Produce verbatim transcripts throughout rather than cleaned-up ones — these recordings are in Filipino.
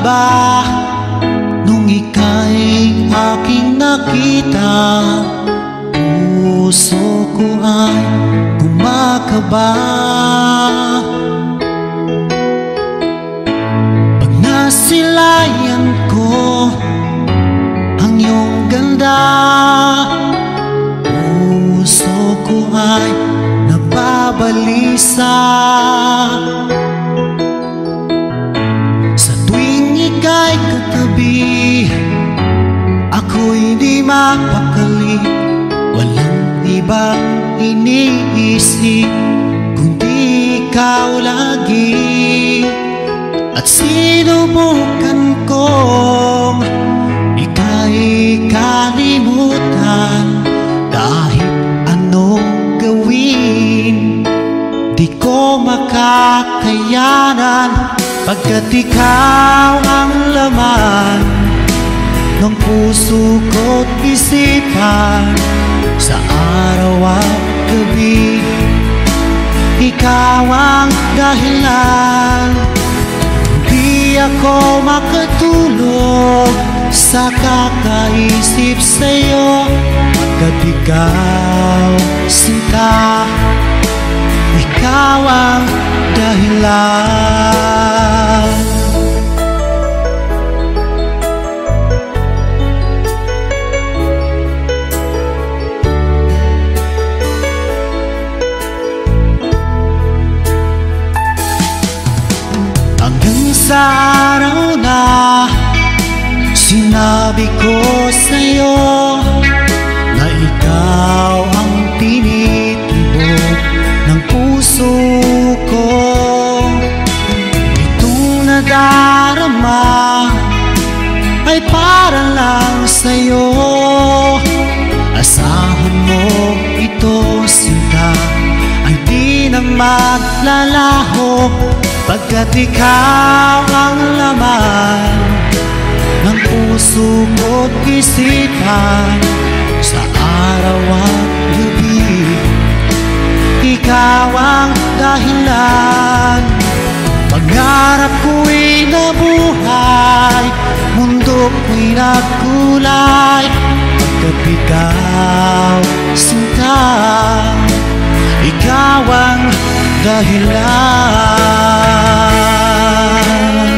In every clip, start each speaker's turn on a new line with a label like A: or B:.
A: ba nung ika'y aking nakita? Puso ko ay kumakaba pag nasilayan ko ang iyong ganda. Puso ko ay nababalisa sa tuwing ika'y katabi. Ako'y di mapakali, walang ibang iniisip kundi ikaw lagi. At sinubukan kong ika'y kalimutan, kahit anong gawin di ko makakayanan, pagkat ikaw ang laman ng puso ko't isipan. Sa araw at gabi, ikaw ang dahilan. Di ako makatulog sa kakaisip sa'yo, pagkat ikaw, sinta, ikaw ang dahilan. Sa araw na sinabi ko sa'yo na ikaw ang tinitibok ng puso ko, itong nadarama ay para lang sa'yo. Asahan mo ito, sinta, ay di na maglalaho, pagkat ikaw ang laman ng puso ko't isipan. Sa araw at gabi, ikaw ang dahilan. Pangarap ko'y nabuhay, mundo ko'y nagkulay, pagkat ikaw, sinta, ikaw ang dahilan.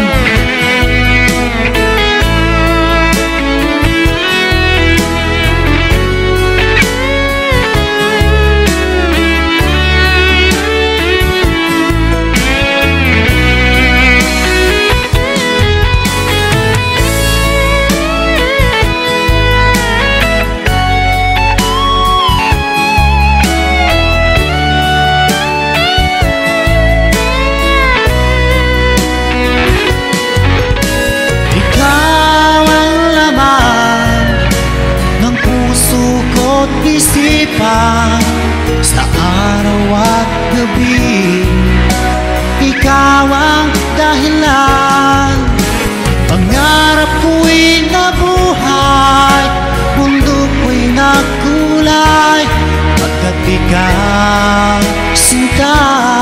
A: Isipan sa araw at gabi, ikaw ang dahilan. Pangarap ko'y nabuhay, mundo ko'y nagkulay, pagkat ikaw, sinta,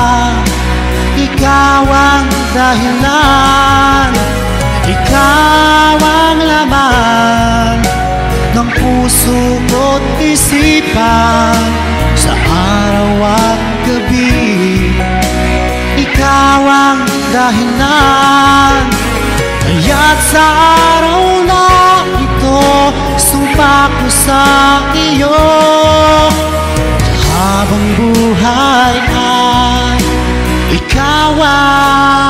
A: ikaw ang dahilan. Ikaw ang laman ng puso ko't isipan. Sa araw at gabi, ikaw ang dahilan. Kaya't sa araw na ito, sumpa ko sa iyo, habang buhay ay ikaw ang